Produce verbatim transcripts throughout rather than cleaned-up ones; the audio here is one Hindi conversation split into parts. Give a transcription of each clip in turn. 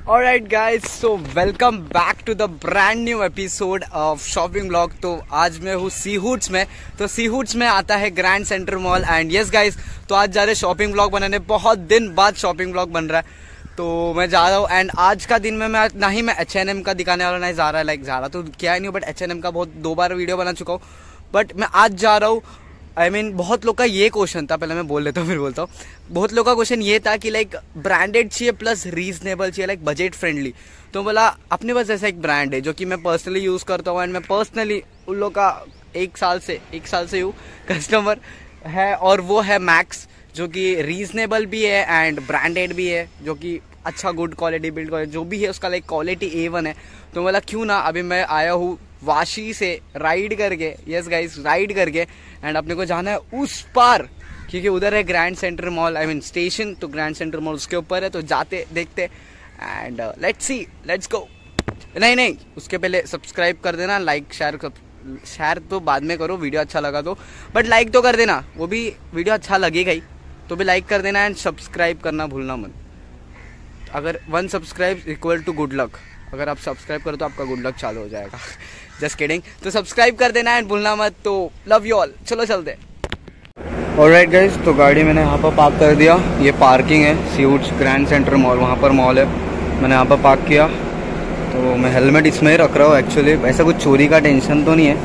Alright guys, so welcome back to the brand new episode of shopping blog. तो आज मैं हूँ सी हुड्स में। तो सी हुड्स में आता है grand centre mall and yes guys, तो आज जा रहे शॉपिंग ब्लॉग बनाने। बहुत दिन बाद शॉपिंग ब्लॉग बन रहा है तो मैं जा रहा हूँ। एंड आज का दिन में मैं ना ही मैं एच एन एम का दिखाने वाला, ना जा रहा है लाइक जा रहा तो क्या ही नहीं, बट एच एन एम का बहुत दो बार वीडियो बना चुका हूँ। बट मैं आज जा रहा हूँ। आई I मीन mean, बहुत लोग का ये क्वेश्चन था, पहले मैं बोल लेता हूँ फिर बोलता हूँ। बहुत लोग का क्वेश्चन ये था कि लाइक ब्रांडेड चाहिए प्लस रीजनेबल चाहिए, लाइक बजट फ्रेंडली। तो बोला अपने पास ऐसा एक ब्रांड है जो कि मैं पर्सनली यूज़ करता हूँ एंड मैं पर्सनली उन लोग का एक साल से एक साल से हूँ कस्टमर है, और वो है मैक्स, जो कि रीजनेबल भी है एंड ब्रांडेड भी है, जो कि अच्छा गुड क्वालिटी बिल्ड क्वालिटी जो भी है उसका लाइक क्वालिटी ए वन है। तो बोला क्यों ना, अभी मैं आया हूँ वाशी से राइड करके, यस गाइस राइड करके, एंड अपने को जाना है उस पार क्योंकि उधर है grand centre mall. I mean station तो ग्रैंड सेंटर मॉल उसके ऊपर है, तो जाते देखते and let's see let's go. नहीं नहीं उसके पहले सब्सक्राइब कर देना, लाइक शेयर शेयर तो बाद में करो, वीडियो अच्छा लगा तो, बट लाइक तो कर देना, वो भी वीडियो अच्छा लगेगा ही तो भी लाइक कर देना एंड सब्सक्राइब करना भूलना मत। अगर one subscribe equal to good luck, अगर आप सब्सक्राइब करो तो आपका गुड लक चालू हो जाएगा। Just kidding. तो सब्सक्राइब कर देना एंड भूलना मत। तो लव यू ऑल, चलो चलते। ऑलराइट गाइस, तो गाड़ी मैंने यहाँ पर पार्क कर दिया। ये पार्किंग है Seawoods grand centre mall, वहाँ पर मॉल है, मैंने यहाँ पर पार्क किया। तो मैं हेलमेट इसमें ही रख रहा हूँ, एक्चुअली ऐसा कुछ चोरी का टेंशन तो नहीं है।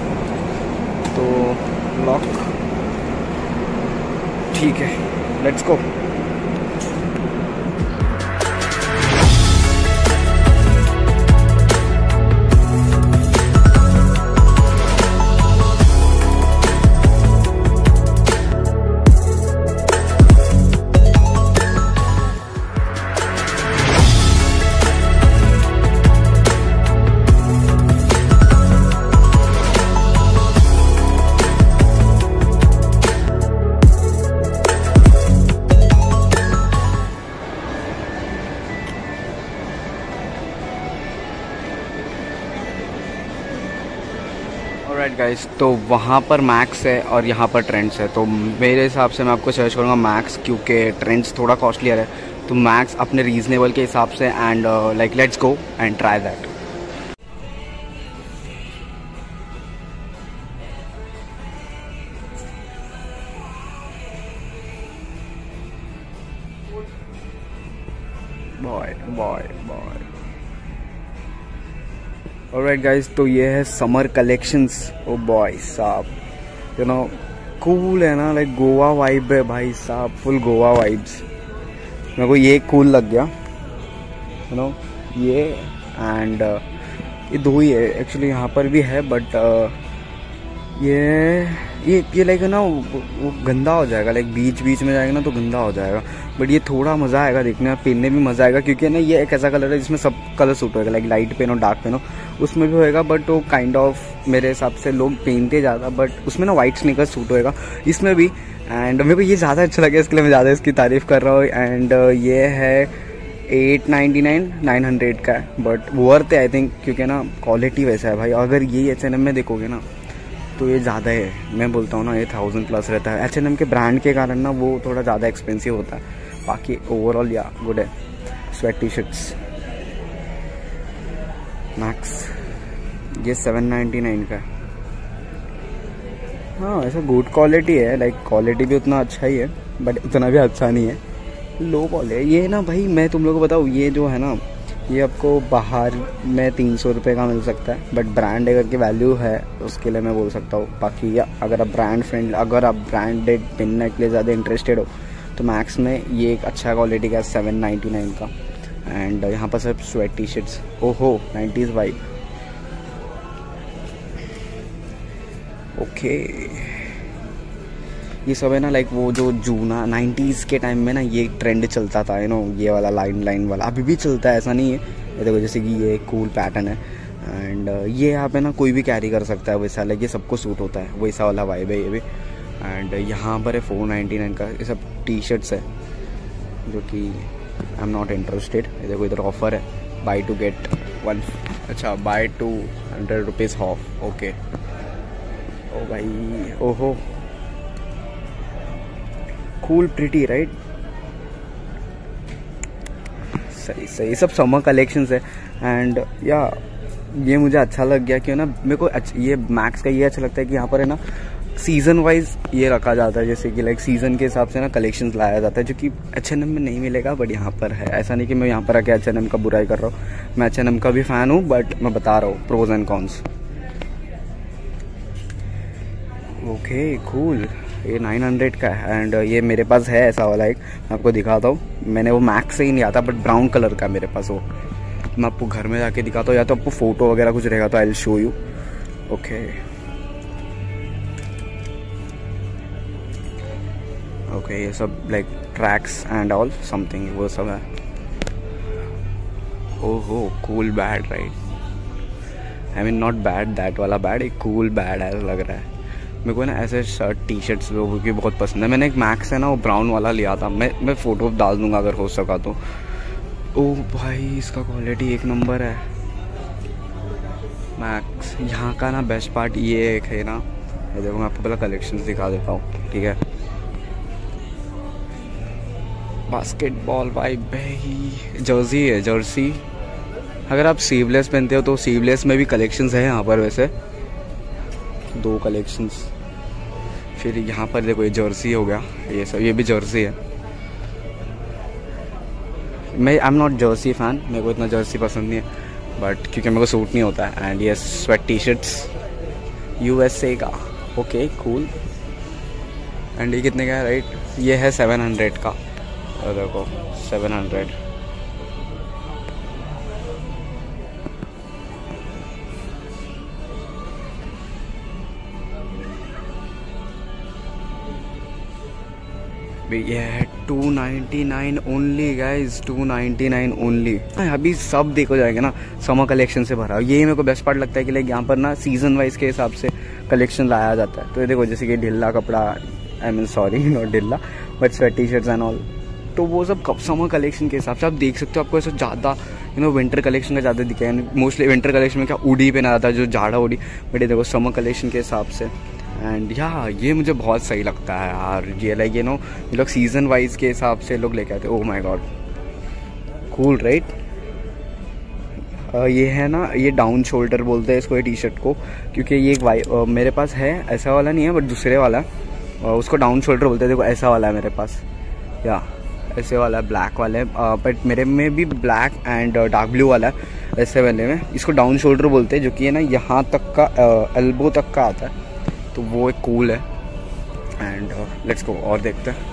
तो लॉक ठीक है, लेट्स गो। ऑलराइट गाइस, तो वहाँ पर मैक्स है और यहाँ पर ट्रेंड्स है। तो मेरे हिसाब से मैं आपको सजेस्ट करूँगा मैक्स, क्योंकि ट्रेंड्स थोड़ा कॉस्टलियर है। तो मैक्स अपने रीजनेबल के हिसाब से and like let's go and try that. Boy boy boy alright guys, तो ये है समर कलेक्शंस। ओ बॉय साहब, यू नो कूल है ना, लाइक गोवा वाइब है भाई साहब, फुल गोवा वाइब्स। मेरे को ये कूल लग गया, यू नो ये एंड ये दो ही है एक्चुअली, यहाँ पर भी है बट uh, ये ये ये लाइक ना वो, वो गंदा हो जाएगा, लाइक बीच बीच में जाएगा ना तो गंदा हो जाएगा। बट ये थोड़ा मज़ा आएगा देखने में, पहनने में मज़ा आएगा, क्योंकि ना ये एक ऐसा कलर है जिसमें सब कलर सूट होएगा, लाइक लाइट पहनो डार्क पहनो उसमें भी होएगा। बट वो काइंड ऑफ मेरे हिसाब से लोग पहनते ज़्यादा, बट उसमें ना वाइट स्नीकर सूट होएगा इसमें भी। एंड मेरे को ये ज़्यादा अच्छा लगा, इसके लिए मैं ज़्यादा इसकी तारीफ़ कर रहा हूँ। एंड ये है eight ninety nine nine hundred का है, बट वर्थ है आई थिंक, क्योंकि ना क्वालिटी वैसा है भाई। अगर ये एच एन एम में देखोगे ना तो ये ज़्यादा है, मैं बोलता हूँ ना ये थाउजेंड प्लस रहता है। एच एन एम के ब्रांड के कारण ना वो थोड़ा ज़्यादा एक्सपेंसिव होता है, बाकी ओवरऑल या गुड है। स्वेट टी शर्ट्स मैक्स, ये सेवन नाइन्टी नाइन का है। हाँ ऐसा गुड क्वालिटी है, लाइक क्वालिटी भी उतना अच्छा ही है बट उतना भी अच्छा नहीं है, लो क्वालिटी है ये ना भाई। मैं तुम लोगों को बताऊँ, ये जो है ना ये आपको बाहर में तीन सौ रुपये का मिल सकता है, बट ब्रांड अगर की वैल्यू है उसके लिए मैं बोल सकता हूँ। बाकी या अगर आप ब्रांड फ्रेंड अगर आप ब्रांडेड पहनने के लिए ज़्यादा इंटरेस्टेड हो तो मैक्स में ये एक अच्छा क्वालिटी का सेवन नाइन्टी नाइन का। एंड यहाँ पर सब स्वेट टी शर्ट्स, ओहो नाइन्टीज़ वाइब। ओके ये सब है ना, लाइक वो जो जूना नाइन्टीज़ के टाइम में ना ये ट्रेंड चलता था, यू नो ये वाला लाइन लाइन वाला अभी भी चलता है, ऐसा नहीं है। ये देखो जैसे कि ये कूल पैटर्न है एंड ये यहाँ पे ना कोई भी कैरी कर सकता है वैसा, लाइक ये सबको सूट होता है, वैसा वाला वाइब है ये भी। एंड यहाँ पर है फोर नाइन्टी नाइन का, ये सब टी शर्ट्स है जो कि आई एम नॉट इंटरेस्टेड। ये देखो इधर ऑफर है, बाई टू गेट वन, अच्छा buy two hundred rupees off. Okay ओ भाई, ओहो कूल प्रिटी राइट। सही सही, सब समर कलेक्शंस है। एंड या ये मुझे अच्छा लग गया कि ना मेरे को ये मैक्स का ये अच्छा लगता है कि यहाँ पर है ना सीज़न वाइज ये रखा जाता है, जैसे कि लाइक सीज़न के हिसाब से ना कलेक्शंस लाया जाता है, जो कि एच एन एम में नहीं मिलेगा बट यहाँ पर है। ऐसा नहीं कि मैं यहाँ पर आके एच एन एम का बुराई कर रहा हूँ, मैं एच एन एम का भी फ़ैन हूँ, बट मैं बता रहा हूँ pros and cons. Okay cool, ये नाइन हंड्रेड का है। एंड ये मेरे पास है ऐसा वाला एक, मैं आपको दिखाता हूँ। मैंने वो मैक्स से ही नहीं आता बट ब्राउन कलर का मेरे पास, वो मैं आपको घर में जाके दिखाता हूँ, या तो आपको फ़ोटो वगैरह कुछ रहेगा तो I will show you. Okay okay, ये सब like tracks and all something वो सब है। ओहो cool bad right, I mean not bad that वाला बैड, एक कूल बैड ऐसा लग रहा है मेरे को ना। ऐसे शर्ट टी शर्ट्स लोगों की बहुत पसंद है। मैंने एक मैक्स है ना वो ब्राउन वाला लिया था, मैं मैं फ़ोटो डाल दूंगा अगर हो सका तो। ओह भाई इसका क्वालिटी एक नंबर है मैक्स। यहाँ का ना बेस्ट पार्ट ये एक है ना, ये देखो मैं आपको पहले कलेक्शंस दिखा देता हूँ, ठीक है। बास्केटबॉल भाई भाई जर्सी है, जर्सी अगर आप स्लीवलेस पहनते हो तो स्लीवलेस में भी कलेक्शंस है यहाँ पर, वैसे दो कलेक्शंस। फिर यहाँ पर देखो ये जर्सी हो गया, ये सब ये भी जर्सी है। मैं I am not jersey fan, मेरे को इतना जर्सी पसंद नहीं है बट क्योंकि मेरे को सूट नहीं होता है। एंड ये स्वेट टी शर्ट्स यूएसए का, ओके कूल। एंड ये कितने का है राइट, ये है सेवन हंड्रेड का, और देखो सेवन हंड्रेड। ये है two ninety nine only guys, two ninety nine only. अभी सब देखो जाएगा ना समर कलेक्शन से भरा, यही मेरे को बेस्ट पार्ट लगता है कि लाइक यहाँ पर ना सीजन वाइज के हिसाब से कलेक्शन लाया जाता है। तो ये देखो जैसे कि ढिल्ला कपड़ा, आई मीन सॉरी नॉट ढिल्ला but sweat T shirts and all, तो वो सब समर कलेक्शन के हिसाब से आप देख सकते हो। आपको ऐसा ज़्यादा यू नो विंटर कलेक्शन का ज़्यादा दिखा है, मोस्टली विंटर कलेक्शन में क्या उड़ी पे ना आता है जो जाड़ा उड़ी, बट ये देखो समर कलेक्शन के हिसाब से। एंड या ये मुझे बहुत सही लगता है यार, ये लाइक यू नो ये लोग सीजन वाइज के हिसाब से लोग लेके आते हैं। Oh my god cool right. ये है ना ये डाउन शोल्डर बोलते हैं इसको, ये टी शर्ट को, क्योंकि ये एक वाई uh, मेरे पास है ऐसा वाला नहीं है बट दूसरे वाला uh, उसको डाउन शोल्डर बोलते हैं। देखो ऐसा वाला है मेरे पास, या ऐसे वाला है ब्लैक वाला है, बट मेरे में भी ब्लैक एंड डार्क ब्लू वाला है। ऐसे वाले में इसको डाउन शोल्डर बोलते हैं, जो कि है ना यहाँ तक का एल्बो तक का आता है, तो वो एक कूल है। एंड लेट्स गो और देखते हैं।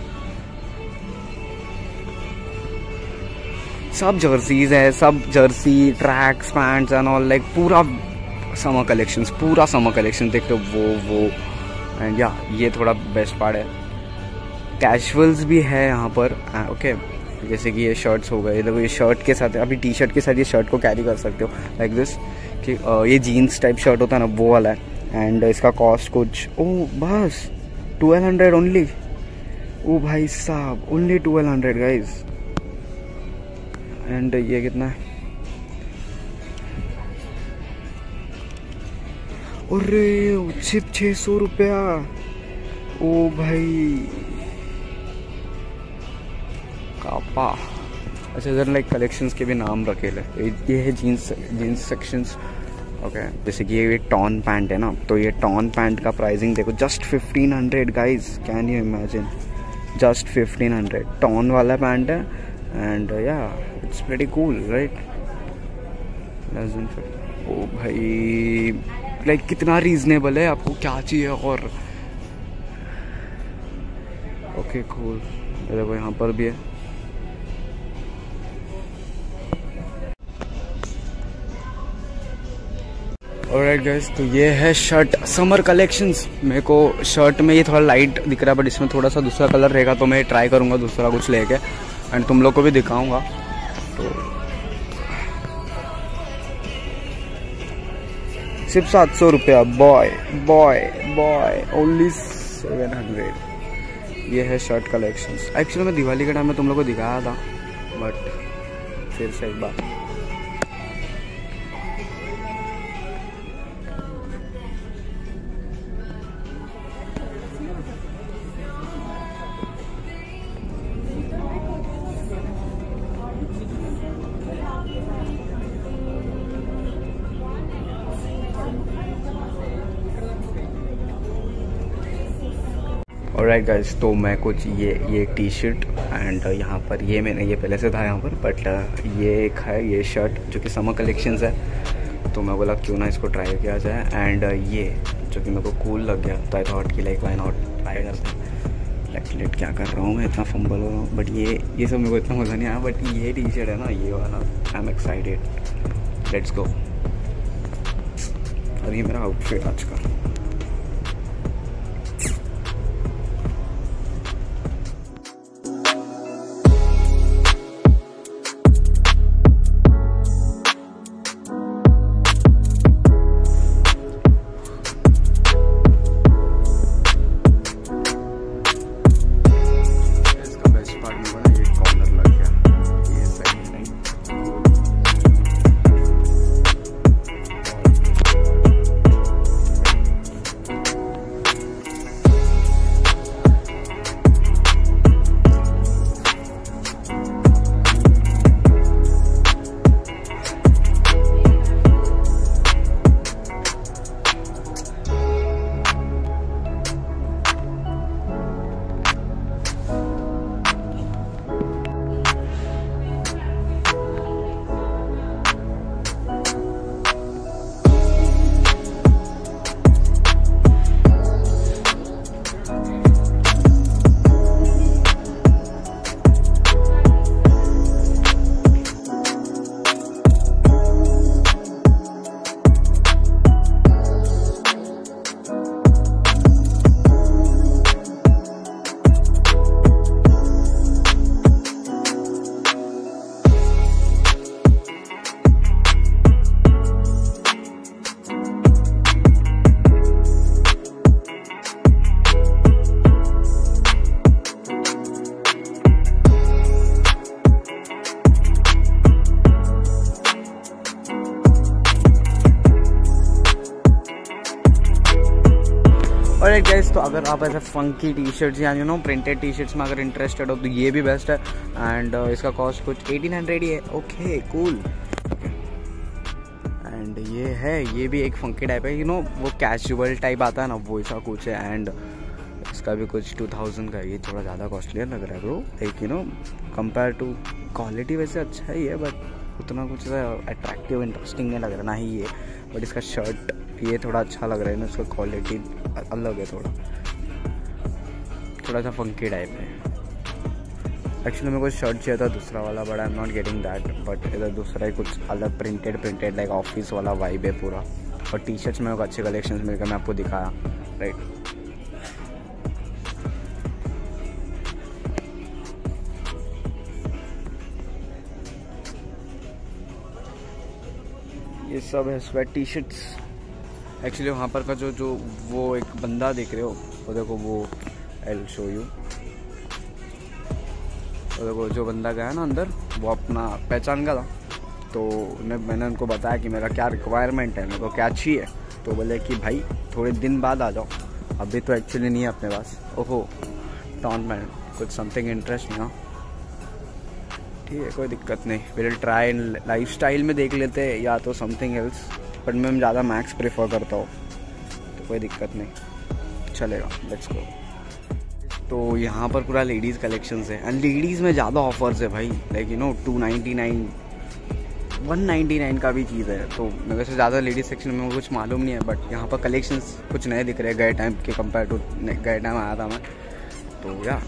सब जर्सीज है, सब jersey tracks pants and all, like पूरा समर कलेक्शंस, पूरा समर कलेक्शन देखते हो वो वो एंड या ये थोड़ा बेस्ट पार्ट है। कैजुअल्स भी है यहाँ पर, ओके okay. जैसे कि ये शर्ट्स हो गए, देखो ये शर्ट के साथ, अभी टी शर्ट के साथ ये शर्ट को कैरी कर सकते हो लाइक दिस, कि uh, ये जीन्स टाइप शर्ट होता है ना वो वाला है। एंड इसका कॉस्ट कुछ ओ बस ट्वेल्व हंड्रेड ओनली। ओ भाई साहब only twelve hundred guys. And ये कितना है, अरे सिर्फ छः सौ रुपया। ओ भाई कापा। अच्छा इधर लाइक कलेक्शंस के भी नाम रखे ले, ये है jeans jeans sections, okay okay. जैसे कि ये एक टॉन पैंट है ना, तो ये टॉन पैंट का प्राइसिंग देखो just fifteen hundred guys, can you imagine, just fifteen hundred torn वाला पैंट है। And yeah it's pretty cool right. ओ भाई लाइक कितना रीजनेबल है, आपको क्या चाहिए और ओके कूल। देखो यहाँ पर भी है। ऑलराइट गाइस, तो ये है शर्ट समर कलेक्शंस। मेरे को शर्ट में ये थोड़ा लाइट दिख रहा है बट इसमें थोड़ा सा दूसरा कलर रहेगा, तो मैं ट्राई करूँगा दूसरा कुछ लेके एंड तुम लोग को भी दिखाऊंगा। तो सिर्फ सात सौ रुपया, boy boy boy only seven hundred. ये है शर्ट कलेक्शंस। एक्चुअली मैं दिवाली के टाइम में तुम लोग को दिखाया था बट फिर से एक बार। ऑलराइट गाइस, तो मैं कुछ ये ये टी शर्ट एंड यहाँ पर ये मैंने ये पहले से था यहाँ पर, बट ये एक है ये शर्ट जो कि समर कलेक्शंस है, तो मैं बोला क्यों ना इसको ट्राई किया जाए। एंड ये जो कि मेरे को कूल लग गया, तो आई थॉट कि लाइक व्हाई नॉट ट्राई करते हैं। लाइक लेट क्या कर रहा हूँ मैं, इतना फंबल हो रहा हूँ, बट ये ये सब मेरे को इतना मज़ा नहीं आया। बट ये टी शर्ट है ना, ये वाला, I am excited, let's go. और ये मेरा आउटफिट आज का। ऑलराइट गाइस, तो अगर आप ऐसे फंकी टी शर्ट्स या you know printed T shirts में अगर इंटरेस्टेड हो तो ये भी बेस्ट है। एंड uh, इसका कॉस्ट कुछ एटीन हंड्रेड ही है। Okay cool. एंड ये है, ये भी एक फंकी टाइप है, यू नो वो कैजुअल टाइप आता है ना, वो ऐसा कुछ है। एंड इसका भी कुछ टू थाउजेंड का है। ये थोड़ा ज़्यादा कॉस्टली लग रहा है bro, like you know compare to quality वैसे अच्छा ही है, बट उतना कुछ अट्रैक्टिव इंटरेस्टिंग नहीं लग रहा ना ही ये। बट इसका शर्ट ये थोड़ा अच्छा लग रहा है ना, इसका क्वालिटी अलग है, थोड़ा थोड़ा सा फंकी टाइप है। एक्चुअली मेरे को शर्ट चाहिए था दूसरा वाला, but I am not getting that. But इधर दूसरा ही कुछ अलग प्रिंटेड प्रिंटेड लाइक ऑफिस वाला वाइब है पूरा। और टी शर्ट्स में अच्छे कलेक्शंस मिल गए, मैं आपको दिखाया राइट। ये सब है स्वेट टी शर्ट्स। एक्चुअली वहाँ पर का जो जो वो एक बंदा देख रहे हो, वो देखो, वो आई विल शो यू। वो देखो जो बंदा गया ना अंदर, वो अपना पहचान गया था। तो मैं मैंने उनको बताया कि मेरा क्या रिक्वायरमेंट है, मेरे को क्या चाहिए। तो बोले कि भाई थोड़े दिन बाद आ जाओ, अभी तो एक्चुअली नहीं है अपने पास। ओहो डोंट माइंड, कुछ समथिंग इंटरेस्टिंग। हाँ ठीक है, कोई दिक्कत नहीं। विल ट्राई लाइफ स्टाइल में देख लेते हैं या तो समथिंग एल्स, बट मैं ज़्यादा मैक्स प्रेफर करता हूँ, तो कोई दिक्कत नहीं, चलेगा, लेट्स गो। तो यहाँ पर पूरा लेडीज़ कलेक्शंस है। एंड लेडीज़ में ज़्यादा ऑफर्स है भाई, like you know two ninety nine one ninety nine का भी चीज़ है। तो मैं वैसे ज़्यादा लेडीज़ सेक्शन में कुछ मालूम नहीं है, बट यहाँ पर कलेक्शंस कुछ नए दिख रहे हैं गए टाइम के कंपेयर टू गए टाइम आया था मैं। तो या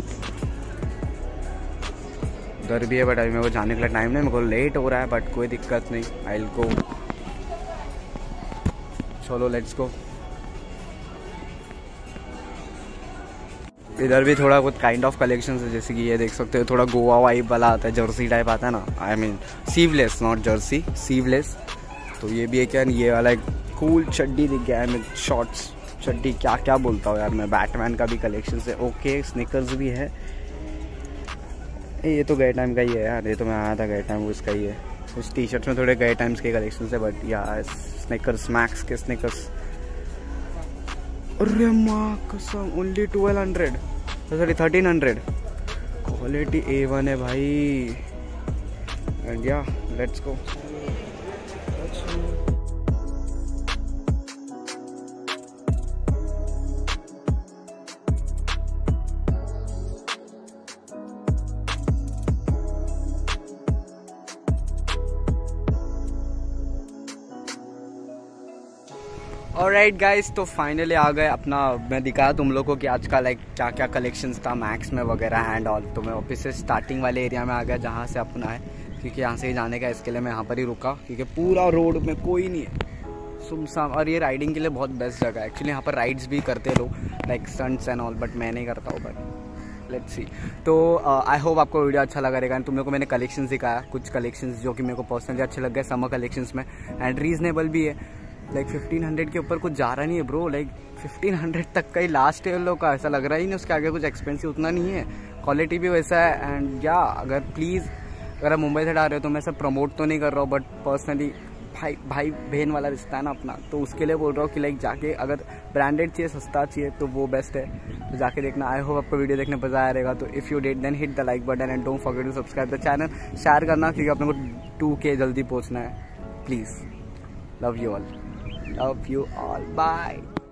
उधर भी है, बट अभी मेरे को जाने के लिए टाइम नहीं, मेरे को लेट हो रहा है, बट कोई दिक्कत नहीं, आई विल गो। चलो लेट्स गो। इधर भी थोड़ा बहुत काइंड ऑफ कलेक्शंस है, जैसे कि ये देख सकते हो, थोड़ा गोवा वाइब वाला आता है, जर्सी टाइप आता है ना, I mean sleeveless, not jersey, sleeveless. तो ये भी है क्या, ये वाला एक कूल चड्डी दिख गया है, मैं शॉर्ट्स चड्डी क्या क्या बोलता हूँ यार मैं। बैटमैन का भी कलेक्शन है, ओके स्निकर्स भी है। ये तो गए टाइम का ही है यार, ये तो मैं आया था गए टाइम, वो इसका ही है। इस टी शर्ट्स में थोड़े गए टाइम्स के कलेक्शन है, बट यार स्निकर्स, मैक्स के स्निकर्स। अरे माँ कसम, only twelve hundred sorry thirteen hundred. Quality A one है भाई। And yeah let's go. Alright guys, तो फाइनली आ गए अपना, मैं दिखाया तुम लोगों को कि आज का लाइक क्या क्या कलेक्शंस था मैक्स में वगैरह एंड ऑल। तो मैं वापस से स्टार्टिंग वाले एरिया में आ गया जहाँ से अपना है, क्योंकि यहाँ से ही जाने का, इसके लिए मैं यहाँ पर ही रुका क्योंकि पूरा रोड में कोई नहीं है, सुमसाम। और ये राइडिंग के लिए बहुत बेस्ट जगह है एक्चुअली। यहाँ पर राइड्स भी करते लोग like stunts and all, but मैं नहीं करता हूँ, बट लेट्स सी। तो आई uh, होप आपको वीडियो अच्छा लगा रहेगा। एंड तुम लोग को मैंने कलेक्शंस दिखाया, कुछ कलेक्शंस जो कि मेरे को पर्सनली अच्छे लग गए समर कलेक्शंस में, एंड रीजनेबल भी है। लाइक फिफ्टीन हंड्रेड के ऊपर कुछ जा रहा नहीं है ब्रो, लाइक फिफ्टीन हंड्रेड तक का ही लास्ट है उन लोग का, ऐसा लग रहा ही नहीं, उसके आगे कुछ एक्सपेंसिव उतना नहीं है, क्वालिटी भी वैसा है। एंड या अगर प्लीज़ अगर आप मुंबई से डाल रहे हो तो मैं सब प्रमोट तो नहीं कर रहा हूँ, बट पर्सनली भाई भाई बहन वाला रिश्ता है ना अपना, तो उसके लिए बोल रहा हूँ कि लाइक जाके अगर ब्रांडेड चाहिए, सस्ता चाहिए तो वो बेस्ट है, तो जाके देखना। आई होप आपको वीडियो देखने मजा आया रहेगा। तो if you did then hit the like button and don't forget to subscribe the channel, share करना क्योंकि अपने को टू के जल्दी पहुँचना है। Please, love you all, love you all, bye।